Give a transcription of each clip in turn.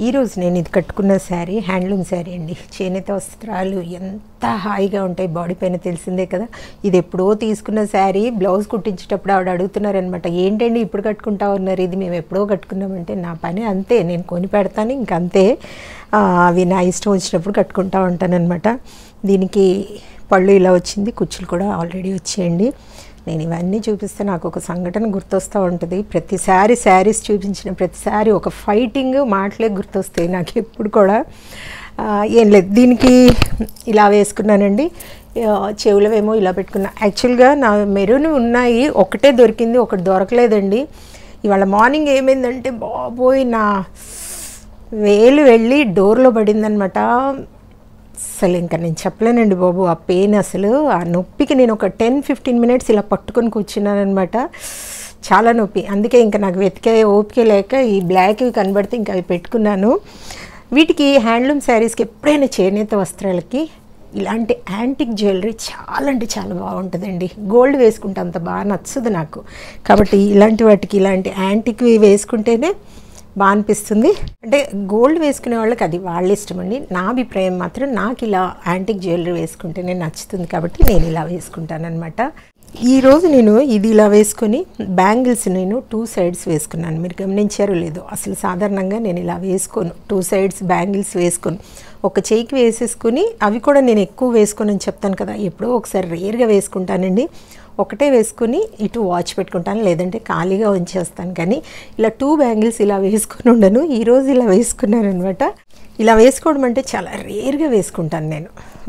ఈరోజు నేను ఇది కట్టుకున్న శారీ హ్యాండ్లూమ్ శారీ అండి. చేనేత వస్త్రాలు ఎంత హాయిగా ఉంటాయి బాడీ పైన, తెలిసిందే కదా. ఇది ఎప్పుడో తీసుకున్న శారీ, బ్లౌజ్ కుట్టించేటప్పుడు ఆవిడ అడుగుతున్నారనమాట, ఏంటండి ఇప్పుడు కట్టుకుంటా ఉన్నారు, ఇది మేము ఎప్పుడో కట్టుకున్నామంటే, నా పని అంతే, నేను కొని పెడతాను ఇంకంతే, అవి నా ఇష్టం వచ్చినప్పుడు కట్టుకుంటా ఉంటానన్నమాట. దీనికి పళ్ళు ఇలా వచ్చింది, కుచ్చులు కూడా ఆల్రెడీ వచ్చేయండి. నేను ఇవన్నీ చూపిస్తే నాకు ఒక సంఘటన గుర్తొస్తూ ఉంటుంది. ప్రతిసారి శారీస్ చూపించిన ప్రతిసారి ఒక ఫైటింగ్ మాటలే గుర్తొస్తాయి నాకు ఎప్పుడు కూడా. ఏం లేదు, దీనికి ఇలా వేసుకున్నానండి. చెవులవేమో ఇలా పెట్టుకున్నా. యాక్చువల్గా నా మెరూన్ ఉన్నాయి, ఒకటే దొరికింది, ఒకటి దొరకలేదండి. ఇవాళ మార్నింగ్ ఏమైందంటే బాబోయ్, నా వేలు వెళ్ళి డోర్లో పడిందనమాట. అసలు ఇంకా నేను చెప్పలేనండి బాబు, ఆ పెయిన్ అసలు, ఆ నొప్పికి నేను ఒక 10-15 మినిట్స్ ఇలా పట్టుకొని కూర్చున్నానమాట. చాలా నొప్పి. అందుకే ఇంకా నాకు వెతికే ఓపిక లేక ఈ బ్లాక్ కనబడితే ఇంకా అవి పెట్టుకున్నాను. వీటికి హ్యాండ్లూమ్ శారీస్కి ఎప్పుడైనా చేనేత వస్త్రాలకి ఇలాంటి యాంటిక్ జ్యువెలరీ చాలా అంటే చాలా బాగుంటుందండి. గోల్డ్ వేసుకుంటే అంత బాగా నచ్చదు నాకు. కాబట్టి ఇలాంటి వాటికి ఇలాంటి యాంటిక్వి వేసుకుంటేనే బాగా అనిపిస్తుంది. అంటే గోల్డ్ వేసుకునే వాళ్ళకి అది వాళ్ళ ఇష్టం అండి. నా అభిప్రాయం మాత్రం నాకు ఇలా యాంటిక్ జ్యువెలరీ వేసుకుంటేనే నచ్చుతుంది, కాబట్టి నేను ఇలా వేసుకుంటాను అనమాట. ఈరోజు నేను ఇది ఇలా వేసుకొని బ్యాంగిల్స్ నేను 2 సైడ్స్ వేసుకున్నాను. మీరు గమనించారో లేదో, అసలు సాధారణంగా నేను ఇలా వేసుకోను, 2 సైడ్స్ బ్యాంగిల్స్ వేసుకోను. ఒక చేయికి వేసేసుకుని, అవి కూడా నేను ఎక్కువ వేసుకొని అని చెప్తాను కదా, ఎప్పుడో ఒకసారి రేర్గా వేసుకుంటానండి. ఒకటే వేసుకుని ఇటు వాచ్ పెట్టుకుంటాను, లేదంటే ఖాళీగా ఉంచేస్తాను. కానీ ఇలా 2 బ్యాంగిల్స్ ఇలా వేసుకొని ఉండను. ఈరోజు ఇలా వేసుకున్నాను అనమాట. ఇలా వేసుకోవడం అంటే చాలా రేర్గా వేసుకుంటాను నేను,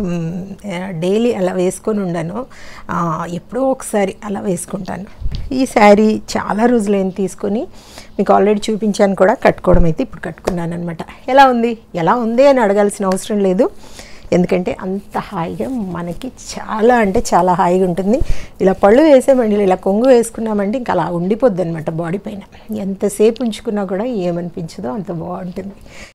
డైలీ అలా వేసుకొని ఉండను, ఎప్పుడో ఒకసారి అలా వేసుకుంటాను. ఈ శారీ చాలా రోజులైంది తీసుకొని, మీకు ఆల్రెడీ చూపించాను కూడా. కట్టుకోవడం అయితే ఇప్పుడు కట్టుకున్నాను అనమాట. ఎలా ఉంది అని అడగాల్సిన అవసరం లేదు, ఎందుకంటే అంత హాయిగా మనకి చాలా అంటే చాలా హాయిగా ఉంటుంది. ఇలా పళ్ళు వేసామండి, ఇలా కొంగు వేసుకున్నామంటే ఇంకా అలా ఉండిపోద్ది అనమాట బాడీ పైన. ఎంతసేపు ఉంచుకున్నా కూడా ఏమనిపించదో, అంత బాగుంటుంది.